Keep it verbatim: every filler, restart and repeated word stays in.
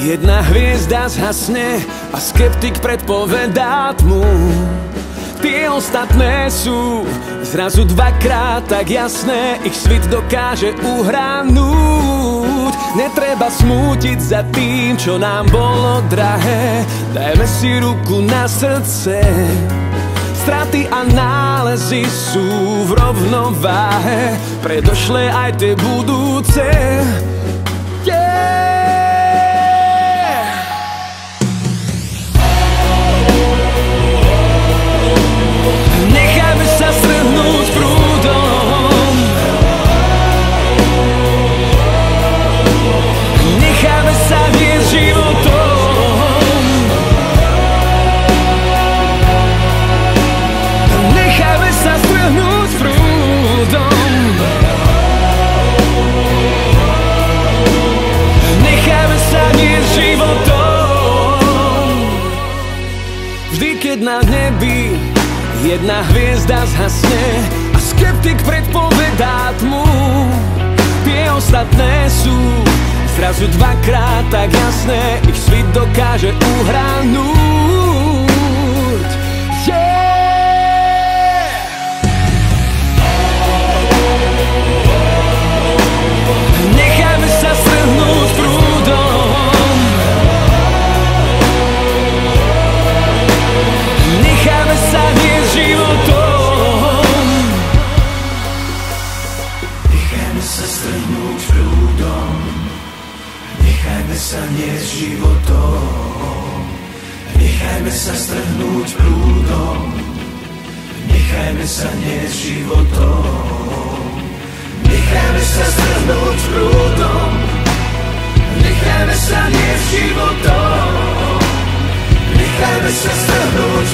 Jedna hviezda zhasne a skeptik predpovedá tmu. Tie ostatné sú zrazu dvakrát tak jasné, ich svit dokáže uhranúť. Netreba smútiť za tým, čo nám bolo drahé, dajme si ruku na srdce. Straty a nálezy sú v rovnováhe, predošlé aj tie budúce. Yeah! Nechajme sa strhnúť prúdom, nechajme sa viesť životom, nechajme sa strhnúť prúdom, nechajme sa viesť životom. Vždy, keď na nebi jedna hviezda zhasne a skeptik predpovedá tmu, tie ostatné sú zrazu dvakrát tak jasné, ich svit dokáže uhranúť. Yeah! Nechajme sa strhnúť prúdom, nechajme sa viesť životom, nechajme sa strhnúť prúdom, nechajme sa niesť životom, nechajme sa strhnúť prúdom, nechajme sa niesť životom, nechajme sa strhnúť prúdom, nechajme sa niesť životom, nechajme sa strhnúť